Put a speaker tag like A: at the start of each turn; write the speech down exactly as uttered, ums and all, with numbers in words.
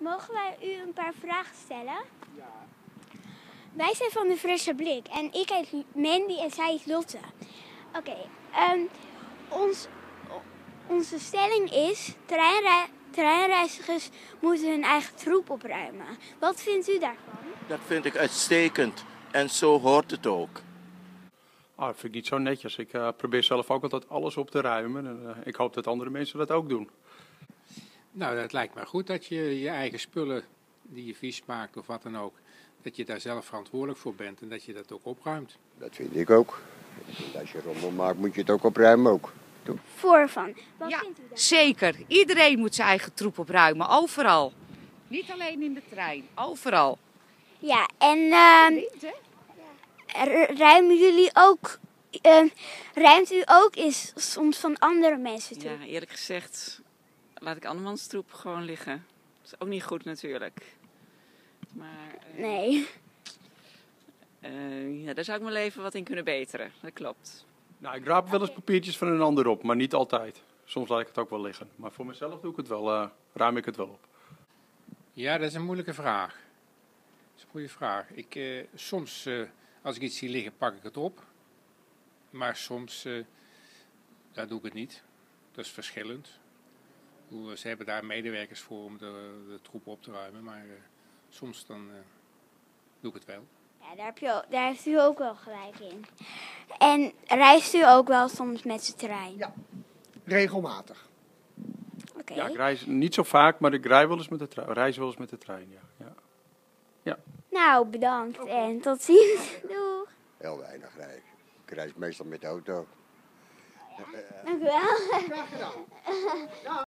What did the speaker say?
A: mogen wij u een paar vragen stellen? Ja. Wij zijn van de Frisse Blik en ik heet Mandy en zij is Lotte. Oké, okay, um, ons, onze stelling is, treinrei treinreizigers moeten hun eigen troep opruimen. Wat vindt u daarvan?
B: Dat vind ik uitstekend en zo hoort het ook.
C: Oh, dat vind ik niet zo netjes. Ik uh, probeer zelf ook altijd alles op te ruimen en uh, ik hoop dat andere mensen dat ook doen.
D: Nou, dat lijkt me goed dat je je eigen spullen die je vies maakt of wat dan ook, dat je daar zelf verantwoordelijk voor bent en dat je dat ook opruimt.
E: Dat vind ik ook. Als je rommel maakt moet je het ook opruimen ook.
A: Voorvan. Wat
F: ja,
A: vindt u daarvan?
F: Zeker. Iedereen moet zijn eigen troep opruimen, overal. Niet alleen in de trein, overal.
A: Ja, en uh, ruimen jullie ook, uh, ruimt u ook eens soms van andere mensen troep?
G: Ja, eerlijk gezegd laat ik andermans troep gewoon liggen. Dat is ook niet goed natuurlijk. Maar, uh,
A: nee.
G: Uh, ja, daar zou ik mijn leven wat in kunnen beteren, dat klopt.
C: Nou, ik raap wel eens papiertjes van een ander op, maar niet altijd. Soms laat ik het ook wel liggen. Maar voor mezelf doe ik het wel, uh, ruim ik het wel op.
D: Ja, dat is een moeilijke vraag. Dat is een goede vraag. Ik, uh, soms, uh, als ik iets zie liggen, pak ik het op. Maar soms, uh, daar doe ik het niet. Dat is verschillend. Ze hebben daar medewerkers voor om de, de troep op te ruimen, maar uh, soms dan uh, doe ik het wel.
A: Ja, daar, heb je, daar heeft u ook wel gelijk in. En reist u ook wel soms met de trein?
H: Ja, regelmatig.
A: Oké. Okay.
C: Ja, ik reis niet zo vaak, maar ik rij wel eens met de trein. Reis wel eens met de trein, ja. ja. ja.
A: Nou, bedankt okay. En tot ziens. Doeg.
E: Heel weinig rijden. Ik reis meestal met de auto.
A: Dank u wel.
H: Graag gedaan.